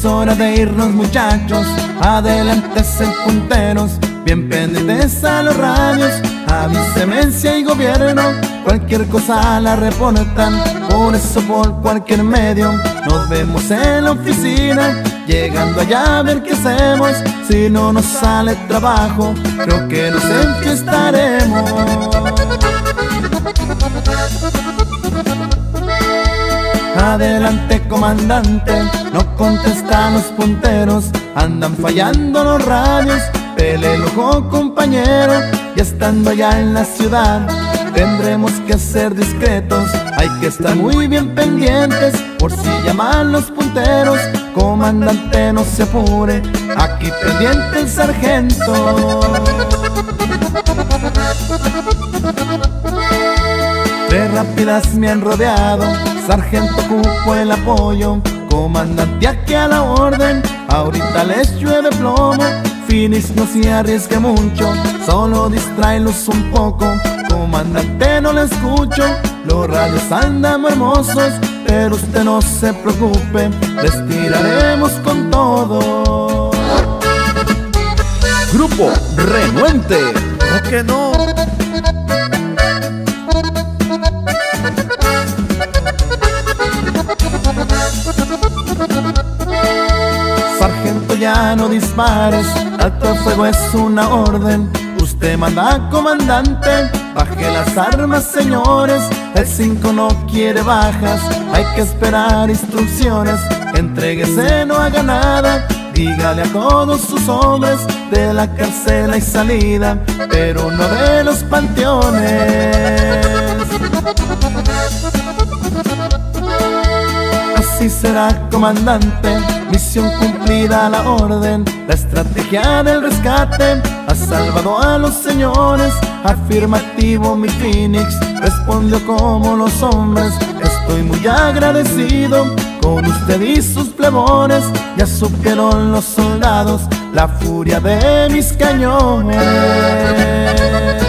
es hora de irnos, muchachos. Adelante, punteros, bien pendientes a los radios. Avíseme si hay gobierno, cualquier cosa la reportan. Por eso por cualquier medio nos vemos en la oficina. Llegando allá a ver qué hacemos. Si no nos sale trabajo, creo que nos enfiestaremos. Adelante, comandante, no contestan los punteros. Andan fallando los radios. Pele el ojo, compañero, ya estando allá en la ciudad tendremos que ser discretos. Hay que estar muy bien pendientes por si llaman los punteros. Comandante, no se apure, aquí pendiente el sargento. Tres rápidas me han rodeado, sargento, ocupo el apoyo. Comandante, aquí a la orden, ahorita les llueve plomo. Finis, no se arriesgue mucho, solo distráelos un poco. Comandante, no le escucho, los radios andan hermosos, pero usted no se preocupe, les tiraremos con todo. Grupo Renuente. ¿O que no? Sargento, ya no dispares, alto el fuego es una orden. Usted manda, comandante, baje las armas, señores. El 5 no quiere bajas, hay que esperar instrucciones. Entréguese, no haga nada, dígale a todos sus hombres de la cárcel hay salida, pero no de los panteones. Así será, comandante, misión cumplida, la orden. La estrategia del rescate ha salvado a los señores. Afirmativo, mi Phoenix respondió como los hombres. Estoy muy agradecido con usted y sus plebones. Ya supieron los soldados la furia de mis cañones.